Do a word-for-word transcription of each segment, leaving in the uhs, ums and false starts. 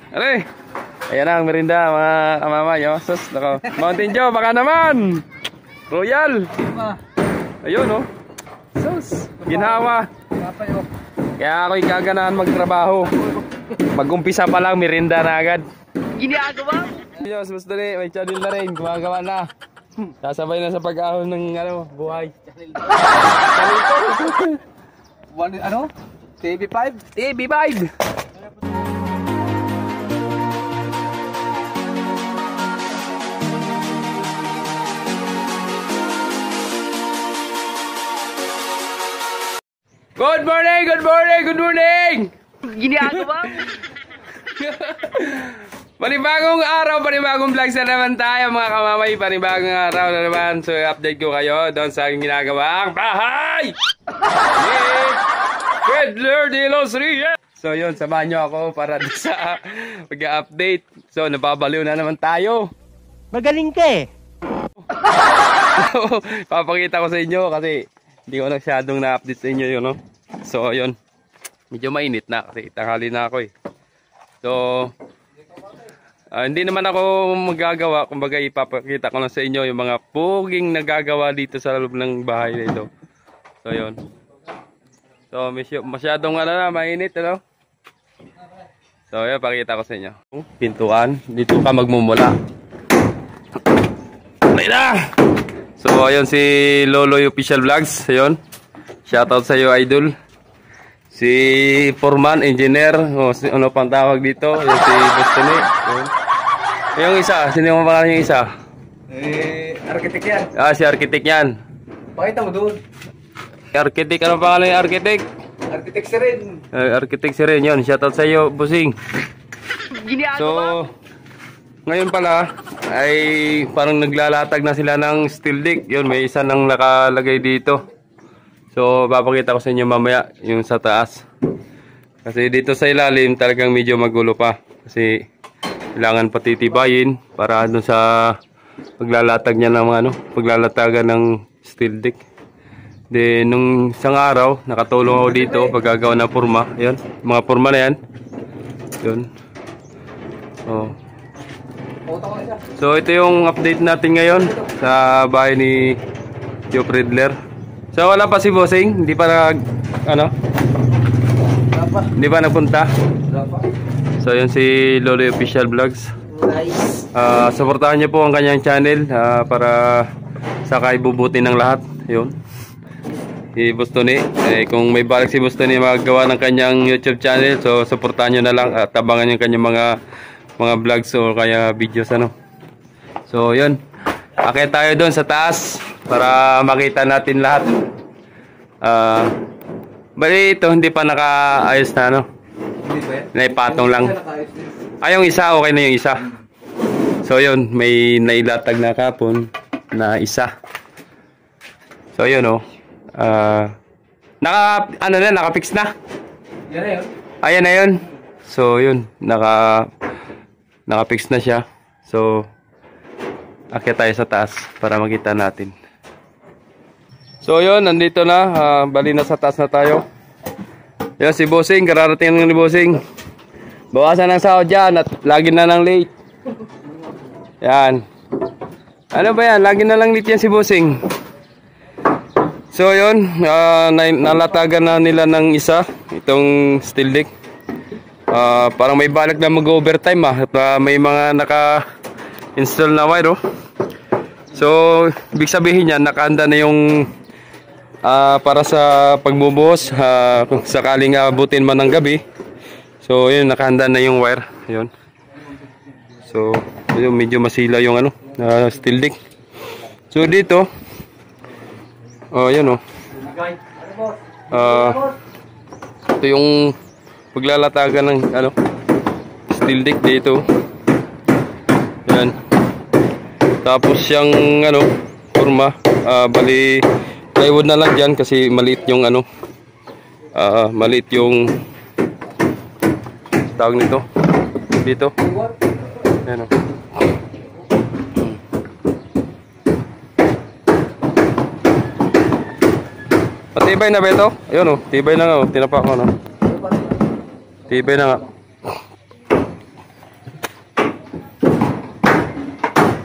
Aray! Ayan na ang merinda mga kamamay. Oh. Sus, nako. Mountain Dew, baka naman! Royal! Ayun oh. Sus, ginhawa. Kaya ako'y gaganahan magtrabaho. Mag-umpisa pa lang, merinda na agad. Ginagawa? Diyos, basta rin, may channel na rin. Gumagawa na. Sasabay na sa pag-ahon ng ano, buhay. One, ano? T V five? T V five! Good morning! Good morning! Good morning! Ginagawa? Panibagong araw, panibagong vlogs na naman tayo mga kamamay. Panibagong araw na naman. So update ko kayo doon sa aking ginagawang bahay ni Pedler de los Rios. So yun, samahan nyo ako para sa pag-update. So nababaliw na naman tayo. Magaling ka eh. Papakita ko sa inyo kasi hindi ko na masyadong na-update sa inyo yun, no? So yun, medyo mainit na kasi tanghali na ako eh. So Uh, hindi naman ako magagawa, kumbaga ipapakita ko lang sa inyo yung mga puging nagagawa dito sa loob ng bahay na ito. So yun. So masyadong ano na, mainit, ano? So yun, pakita ko sa inyo. Pintuan, dito ka magmumula. Ay na! So ayun si Loloy Official Vlogs, ayun. Shoutout sa iyo, idol. Si Foreman, Engineer, o si, ano pang tawag dito, yung si Bostoni. Yung isa, sino yung pangalan yung isa? Eh, architect yan. Ah, si architect yan. Pakita mo doon. Architect, ano pangalan yung architect? Architect si rin. Uh, architect si rin yun, shoutout sa iyo, Busing. So, ngayon pala, ay parang naglalatag na sila ng steel deck. Yun, may isa nang nakalagay dito. So, papakita ko sa inyo mamaya yung sa taas. Kasi dito sa ilalim talagang medyo magulo pa. Kasi kailangan patitibayin para doon sa paglalatag niya ng ano, paglalatagan ng steel deck. Then, nung isang araw, nakatulong ako dito paggagawa ng porma. Ayan, mga porma na yan. Yun. So, so, ito yung update natin ngayon sa bahay ni Joe Predler. So wala pa si Bossing, hindi pa nag ano? Hindi pa nagpunta. So yun si Loloy Official Vlogs. Nice. Uh, suportahan niyo po ang kanyang channel uh, para sa kaibubuti ng lahat. Yun. Si Bostoni, eh, kung may balik si Bostoni magagawa ng kanyang YouTube channel, so suportahan niyo na lang at tabangan niyo kanyang mga mga vlogs o kaya videos ano. So yun. Akit tayo doon sa taas para makita natin lahat. Uh, bali ito hindi pa nakaayos na ano. Hindi ba yan? Naipatong lang. Ay yung isa, okay na yung isa. So yun, may nailatag na kapon na isa. So yun oh. Uh, naka, ano na, naka-fix na. Yan na yun. Ayan na yun. So yun, naka naka-fix na siya. So akit tayo sa taas para makita natin. So yun, nandito na, uh, bali na sa taas na tayo. Yan si Bossing, kararating ng ni Bossing. Bawasan ng sahod dyan at lagi na lang late. Yan. Ano ba yan, lagi na lang late yan si Bossing. So yun, uh, nalatagan na nila ng isa, itong steel deck. uh, Parang may balak na mag-overtime ah. At uh, may mga naka-install na wire oh. So, ibig sabihin yan, nakahanda na yung Uh, para sa pagbubuhos uh, kung sakaling abutin man ng gabi. So yun, nakahanda na yung wire. Yun. So yun, medyo masila yung ano, uh, steel deck. So dito oh yun oh uh, ito yung paglalatagan ng ano, steel deck dito. Yan. Tapos yung ano, forma uh, bali plywood na lang dyan kasi maliit yung ano, uh, maliit yung tawag nito dito. Ayan o. Patibay na ba ito? Ayun o, tibay na nga o, tinapak ko na. Tibay na nga.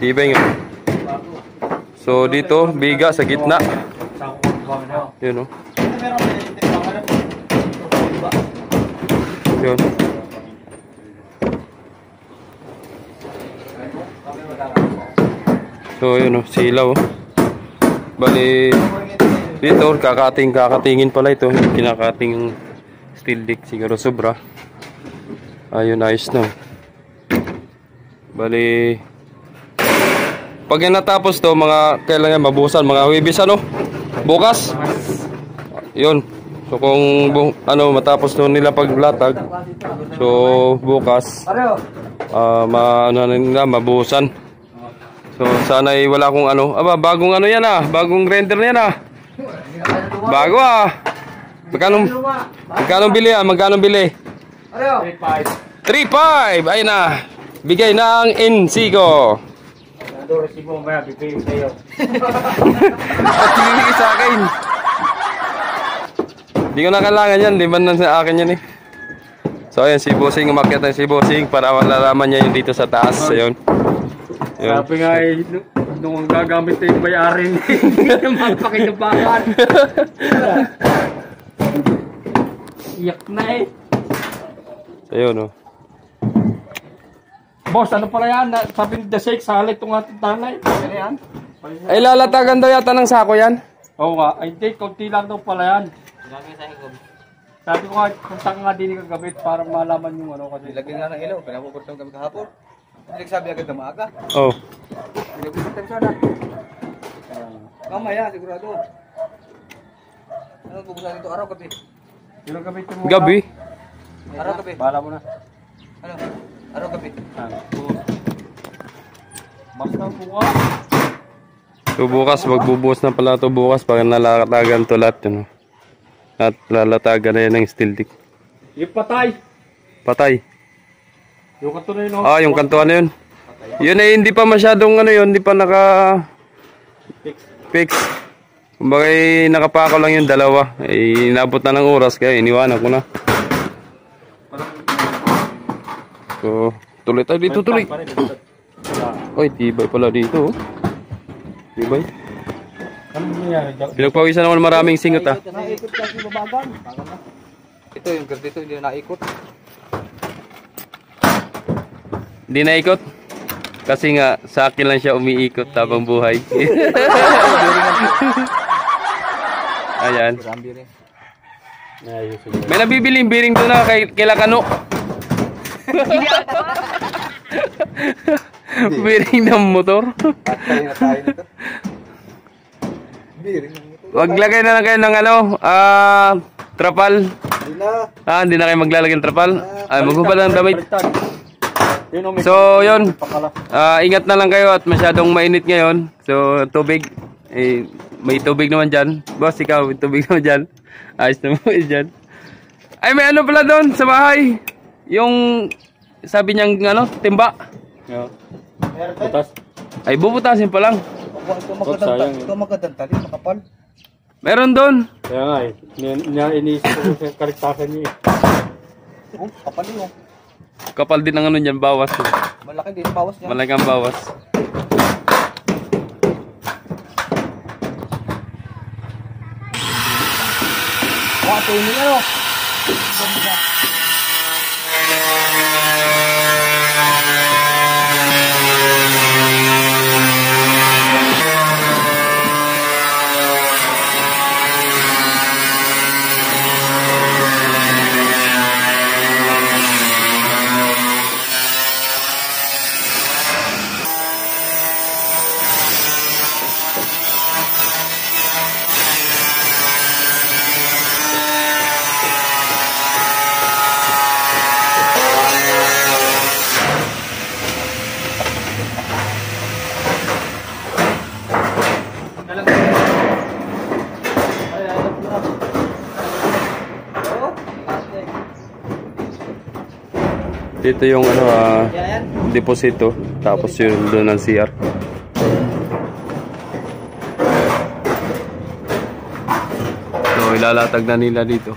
Tibay nga. So dito, biga sa gitna. Yun o. Yun. So yun o, silaw o. Bali, dito, kakating, kakatingin pala ito. Kinakating yung steel dick, siguro sobra. Ayun, ayos na. Bali, pag yan natapos to, mga kailangan mabuhusan, mga Huwebes ano? Bukas? Yun. So kung bu ano matapos to nila paglatag, so bukas, uh, ma ano nila, mabuhusan. So sana ay wala akong ano, aba bagong ano yan ah, bagong grinder na yan ah. Bago ah. Magkano magkano bili ah? Magkano bili? three five. Ayun na. Bigay ng Insigo. Ando resibo mo ba bibigay sa'yo? At bibigay sa akin. Hindi ko na kailangan yan. Liman na sa akin yan eh. So ayan, si Bossing, umakyat na si Bossing para malalaman niya yung dito sa taas. Ayun. Ayun. Sabi nga eh, nung gagamit na yung bayarin, hindi naman pakinabangan. Iyak na eh. Ayun o. Boss, ano pala yan? Sabi ni The Shake, salit itong ating tanay. Ano yan? Ay lalatagan daw yata ng sako yan. Oo nga. Ay hindi, konti lang daw pala yan. Sabi ko nga, kung saan nga din kagabit para malaman yung ano kasi. Nilagyan nga ng ilaw, pinapupurtong kami kahapon. Hindi sabi agad na maaga. Oh. Pinapupurtong sana. Mamaya, sigurado. Ano bubusan ito? Araw gabi. Yung gamitin mo. Gabi. Araw gabi. Bala mo na. Ano? Araw gabi. Basta buka. So bukas, magbubuhos na pala ito bukas para nalatagan to lahat yun. At lalatagan na yan ng steel dick. Yung patay. Patay. Yung kanto na yun. Oh. Ah, yung kantuan na yun. Yun ay hindi pa masyadong ano yun, hindi pa naka fix. Kumbaga eh, nakapako lang yung dalawa. Eh, inabot na ng oras kaya iniwanan ko na. So, tuloy tayo dito, tuloy. Oy, tibay pala dito. Oh. Tibay. Ano nangyayari dyan? Pinagpawisan naman maraming singot ah. Naikot kasi babagan. Ito yung gard dito, hindi na naikot. Hindi naikot. Kasi nga, sa akin lang siya umiikot habang buhay. Ayan. May nabibiling biring doon na kay, kay Lakano. Biring ng motor. Patay na tayo nito. Biring ng motor. Wag lagay na lang kayo ng ano, ah, trapal. Hindi na. Ah, hindi na kayo maglalagay ng trapal. Ay, magubal ng damit. Yun, oh, may So, yun. pakala. Ah, ingat na lang kayo at masyadong mainit ngayon. So, tubig. Eh, may tubig naman dyan. Boss, ikaw, may tubig naman dyan. Ayos naman dyan. Ay, may ano pala doon sa bahay. Yung, sabi niyang, ano, timba. Yeah. Butas. Ay, bubutasin pa lang. Ito Oh, sayang, magandang ito magandang tali, makapal. Meron doon. Kaya nga eh. Niya- Niya iniisip ko sa kaligtasan niya eh. Oh, kapal yun. Kapal din ang ano dyan, bawas. Malaki din, bawas niya. Malagang bawas. Mga tuloy ano? Dito yung ano, ah, deposito. Tapos yun doon ng C R. So, ilalatag na nila dito.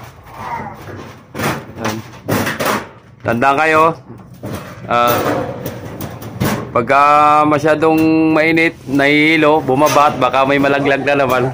Yan. Tandaan kayo. Ah, Pagka masyadong mainit, nahihilo, bumabat, baka may malaglag na naman.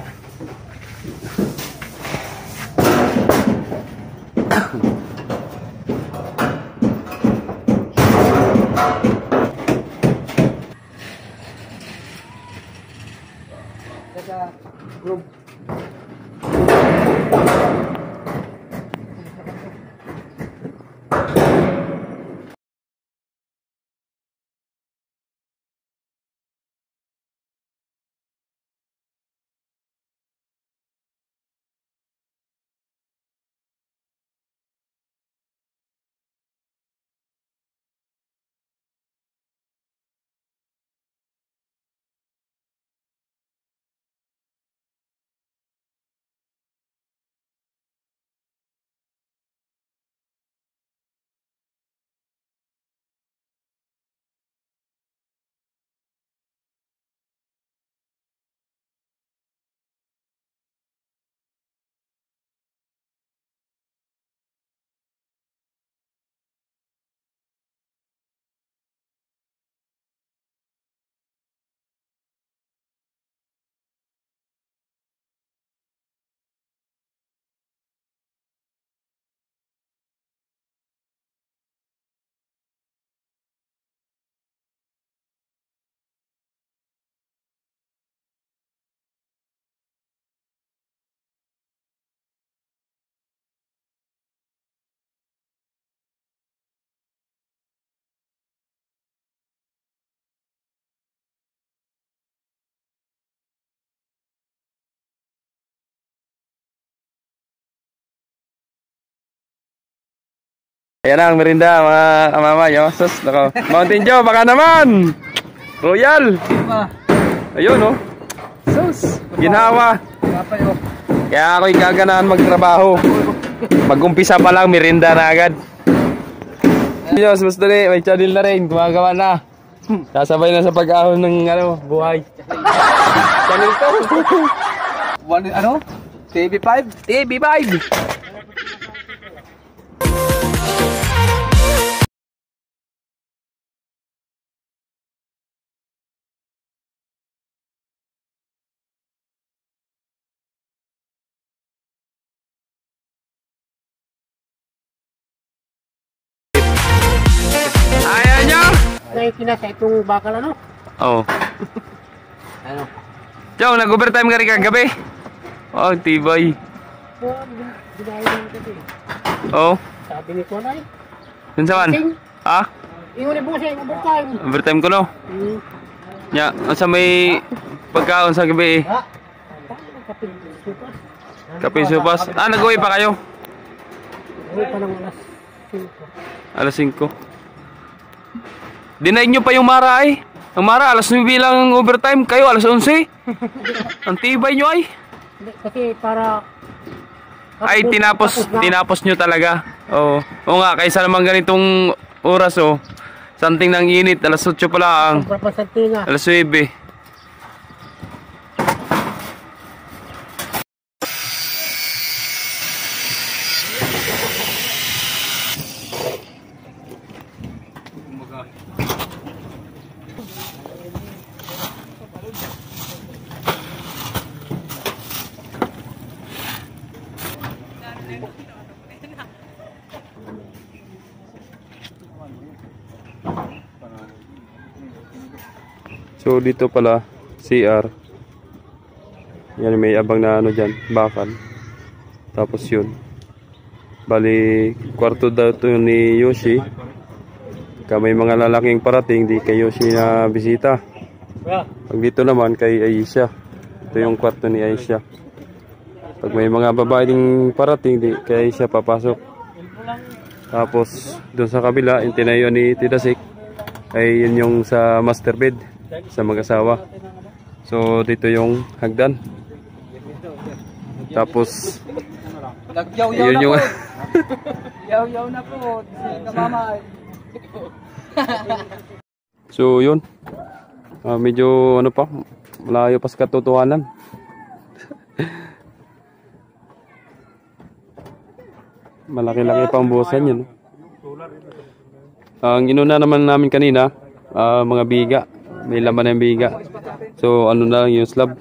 Ayan na ang merinda, mga mama, yo. Sus, nako. Mountain Dew, baka naman. Royal. Ayun, oh. Sus, ginawa. Kaya ako'y gaganahan magtrabaho. Mag-umpisa pa lang, merinda na agad. Diyos, mas dali, may channel na rin, gumagawa na. Sasabay na sa pag-ahon ng ano, buhay. Channel to. One, ano? T V five? T V five. Nakikina sa itong bakal ano? Oo. Ano? Chong, nag-overtime ka rin kagabi? Oh, tibay. Dinayo lang kasi. Oo. Sabi ni Konay. Yun saan? Ha? Ingon ni Busay, overtime. Overtime ko no? Hmm. Nya, sa may pagkaon sa gabi eh. Ha? Kape supas. Kape supas. Ah, nag-uwi pa kayo? Uwi pa ng alas singko. Alas singko. Dinaig nyo pa yung Mara ay. Ang Mara, alas nuwe lang ang overtime. Kayo, alas onse. Ang tibay nyo ay. Kasi para... Ay, tinapos, tinapos nyo talaga. Oo. Oo nga, kaysa naman ganitong oras oh. Something ng init, alas otso pa lang. Alas nuwe. So dito pala C R. Yan, may abang na ano dyan, bakal. Tapos yun, bali kwarto daw to ni Yoshi. Kaya may mga lalaking parating, di kay Yoshi na bisita. Pag dito naman kay Aisha. Ito yung kwarto ni Aisha. Pag may mga babae ding parating, di kay Aisha papasok. Tapos doon sa kabila, yung tinayo ni Tidasik, ay yun yung sa master bed sa mag-asawa. So dito yung hagdan. Tapos yun yung Yaw-yaw na po. Namamay. So yun, uh, medyo ano pa, malayo pa sa katotohanan. Malaki-laki pa ang buwasan yun. Ang inuna naman namin kanina ah, mga biga. May laman ng biga. So ano na lang yung slab.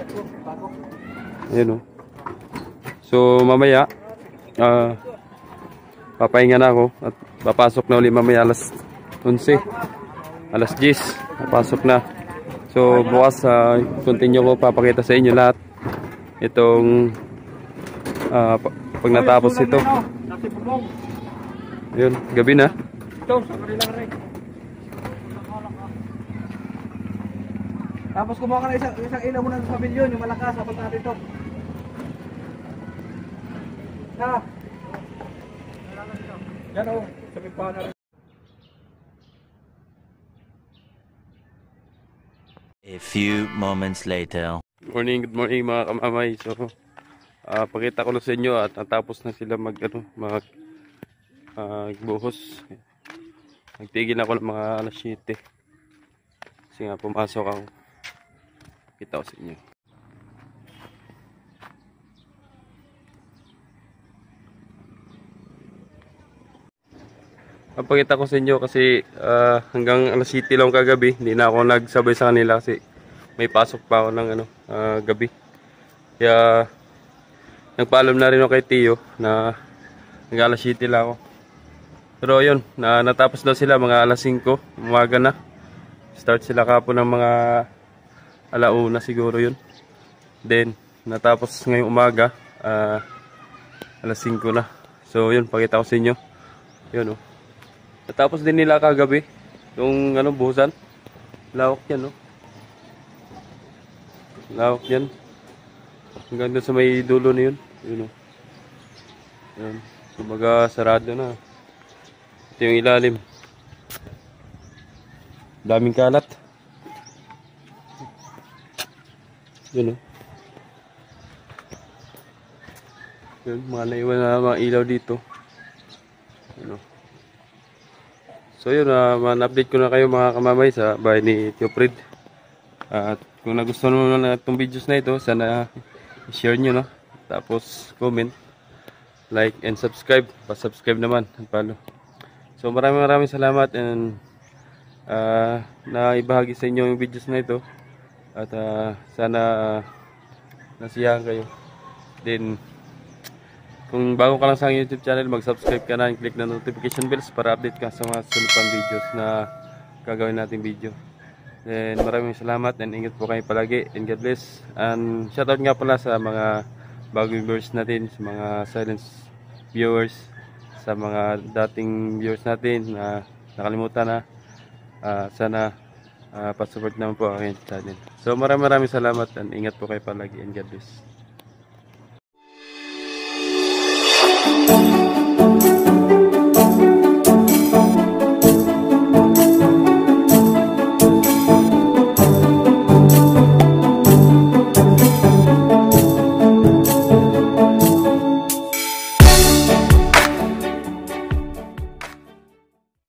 Ayan o. So mamaya ah, papahinga na ako at papasok na ulit mamaya alas onse. Alas diyes. Papasok na. So bukas uh, continue ko papakita sa inyo lahat itong uh, pag natapos ito. Ayun, gabi na. Tapos kumuha ka na isang, isang ilaw muna sa pavilion, yung malakas, dapat natin ito. Na. Yan o, sabi pa na rin. A few moments later. Good morning, good morning mga kamamay. So, uh, pakita ko lang sa inyo at natapos na sila mag, ano, mag uh, buhos. Nagtigil ako ng mga alas siyete. Kasi nga pumasok ako. Kita ko sa inyo. Papakita ko sa inyo kasi uh, hanggang alas siyete lang kagabi. Hindi na ako nagsabay sa kanila kasi may pasok pa ako ng ano, uh, gabi. Kaya nagpaalam na rin ako kay Tio na hanggang alas siyete lang ako. Pero yun, na, natapos daw sila mga alas singko. Umaga na. Start sila kapon ng mga alauna siguro yun. Then natapos ngayong umaga uh, alas singko na. So yun, pakita ko sa inyo. Yun oh. Natapos din nila kagabi yung ano, buhusan. Lawak yan, no? Lawak yan. Hanggang doon sa may dulo na yun. Yun, no? Yan. Kumbaga sarado na. Ito yung ilalim. Daming kalat. Yun, no? Yun, mga naiwan na mga ilaw dito. Yun, no? So yun, uh, man-update ko na kayo mga kamamay sa bahay ni Tio Fred. At uh, kung nagustuhan mo na itong videos na ito, sana i-share nyo, no? Tapos comment, like, and subscribe. Pa-subscribe naman at follow. So maraming maraming salamat and uh, na ibahagi sa inyo yung videos na ito. At uh, sana uh, nasiyahan kayo. Then kung bago ka lang sa aking YouTube channel, mag-subscribe ka na and click na notification bells para update ka sa mga sunod pang videos na gagawin nating video. Then maraming salamat and ingat po kayo palagi and God bless. And shoutout nga pala sa mga bagong viewers natin, sa mga silent viewers, sa mga dating viewers natin na nakalimutan na. Uh, sana uh, pasupport naman po ang aking channel. So maraming maraming salamat and ingat po kayo palagi and God bless.